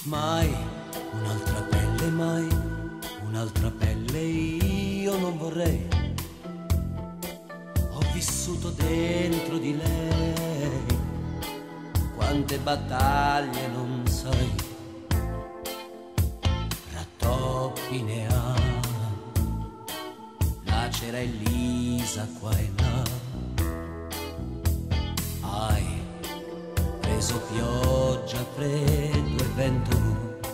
Mai mai un'altra pelle io non vorrei. Ho vissuto dentro di lei quante battaglie non sai, rattoppi ne ha, lacera e lisa qua e là. Hai preso pioggia, freddo e vento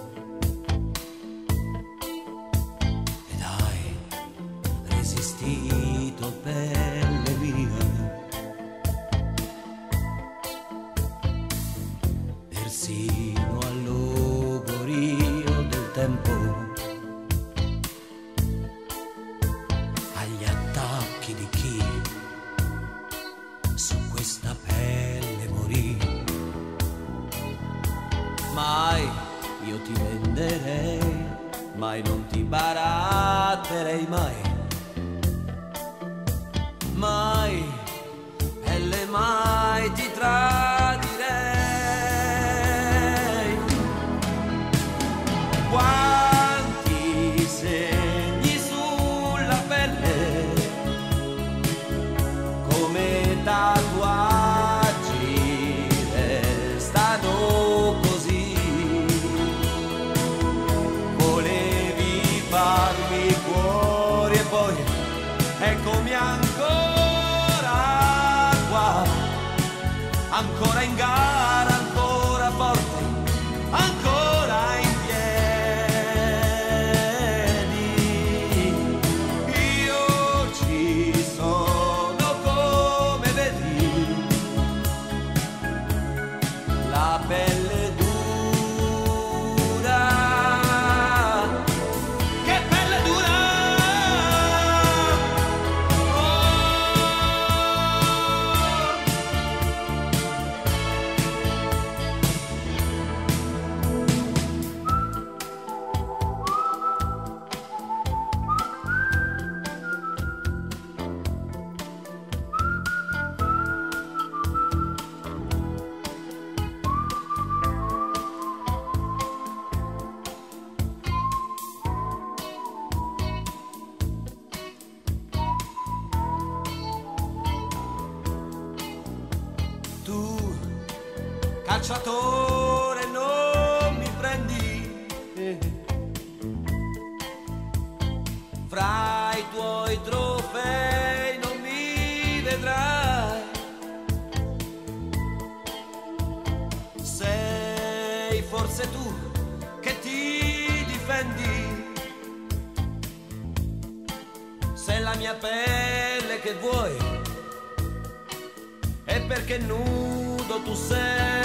ed hai resistito, pelle mia, persino all'ugorio del tempo, agli attacchi di chi su questa pelle morì. Mai io ti venderei, mai non ti baratterei mai, mai, pelle mai ti tradirei. Quanti segni sulla pelle come tatuaggi restano così. Volevi farmi cuori e poi eccomi ancora qua, ancora in gara, ancora forte, ancora in piedi. Io ci sono come vedi, la pelle dura, che pelle dura. Tu, calciatore, non mi prendi fra i tuoi trofei, non mi vedrai. Sei forse tu che ti difendi, sei la mia pelle che vuoi, e perché nudo tu sei.